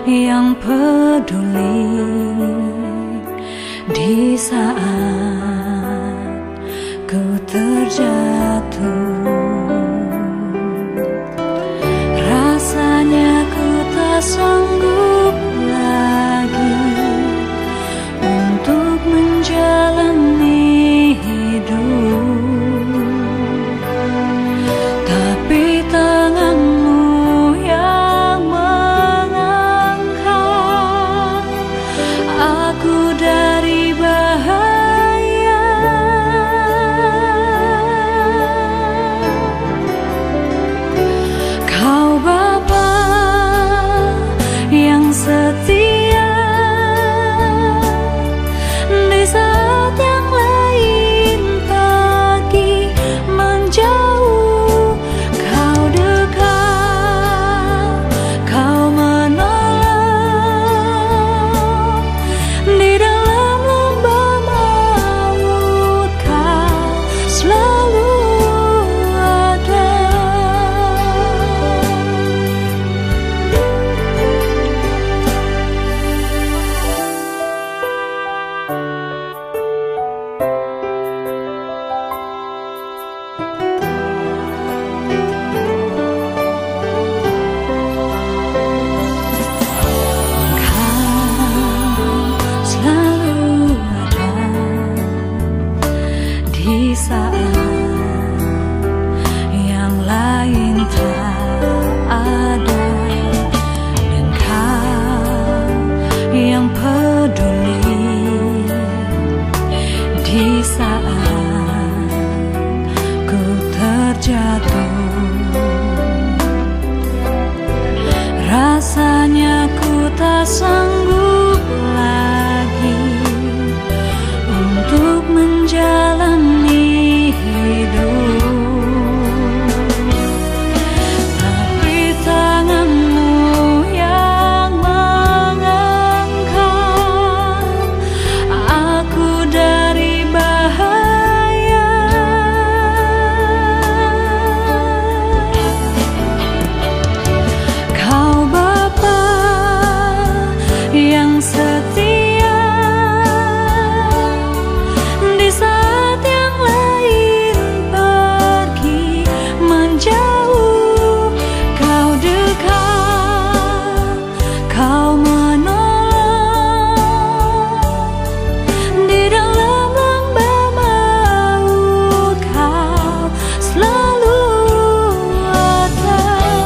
yang peduli di saat ku terjatuh. Rasanya ku tak sanggup lagi untuk menjalani hidup, tapi tanganmu yang mengangkat aku dari bahaya. Kau Bapa yang setia, di saat yang lain pergi menjauh, kau dekat, kau menolong. Di dalam lembah maut kau selalu ada. Selalu ada di saat yang lain tak ada, dan kau yang peduli di saat ku terjatuh. Rasanya ku tak sanggup lagi untuk menjalani hidup, tapi tanganmu yang mengangkat aku dari bahaya. Kau Bapa yang setia, di saat yang lain pergi menjauh, kau dekat, kau menolong. Di dalam lembah maut kau selalu ada.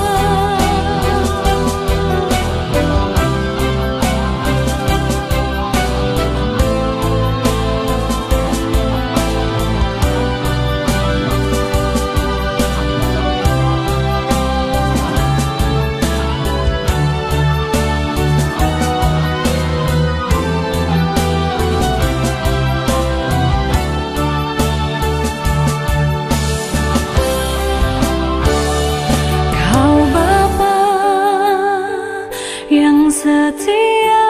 Kau Bapa yang setia,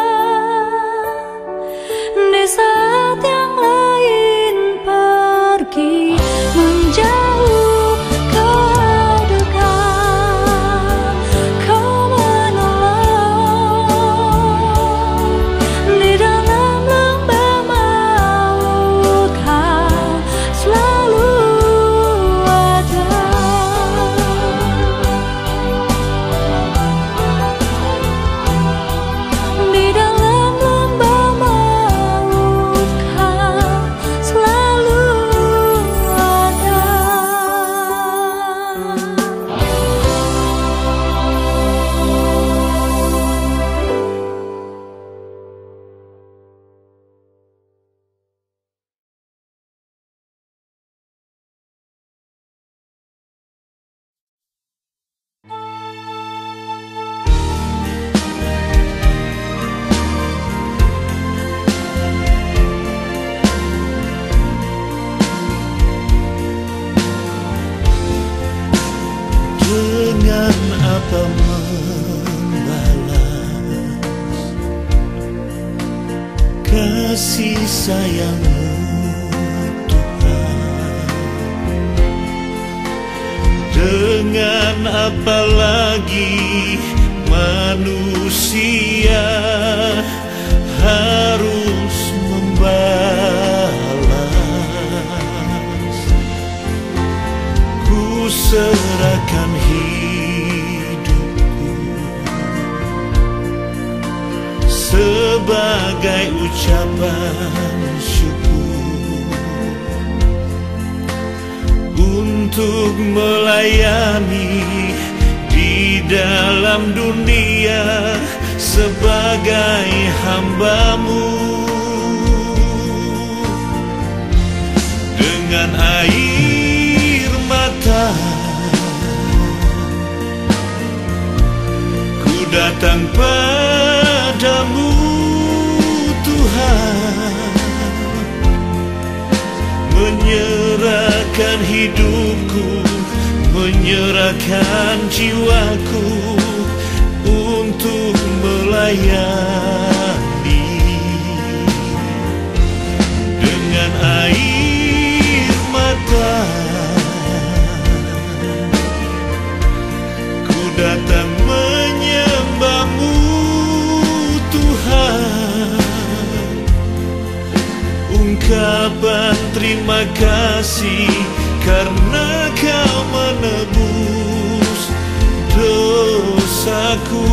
di saat yang lain pergi menjauh, kau dekat, kau menolong. Di dalam lembah maut kau selalu ada. Di dalam lembah maut kau selalu ada. Dengan apa membalas kasih sayang-Mu Tuhan? Dengan apa lagi manusia dunia harus membalas. Ku serahkan hidupku sebagai ucapan syukur untuk melayani di dalam dunia sebagai hamba-Mu. Dengan air mata ku datang padamu Tuhan, menyerahkan hidupku, menyerahkan jiwaku untuk melayani. Dengan air mata ku datang menyembah-Mu Tuhan, ungkapan terima kasih karena Kau menebus dosaku.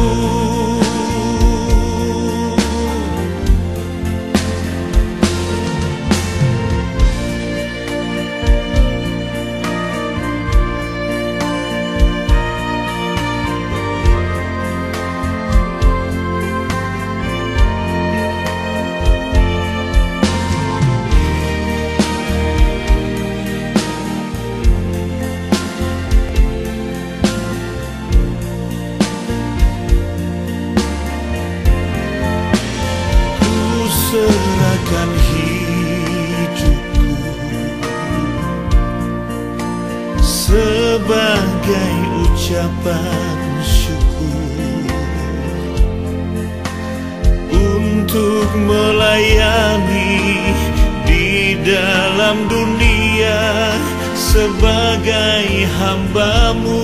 Serahkan hidupku sebagai ucapan syukur untuk melayani di dalam dunia sebagai hamba-Mu.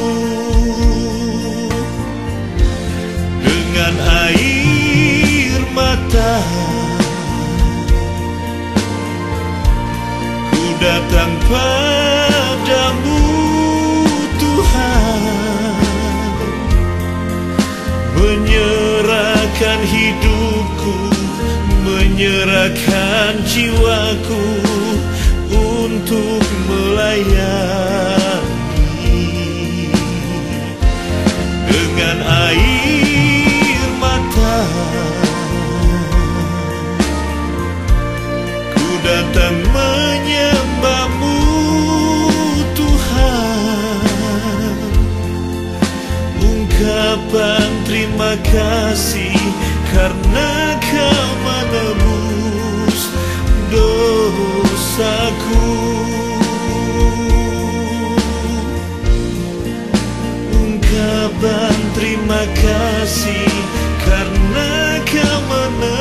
Dengan air mata datang padamu Tuhan, menyerahkan hidupku, menyerahkan jiwaku untuk melayani. Dengan air mata ku datang menyembah-Mu Tuhan, ungkapan terima kasih karena Kau menebus dosaku. Ungkapan terima kasih karena Kau menebus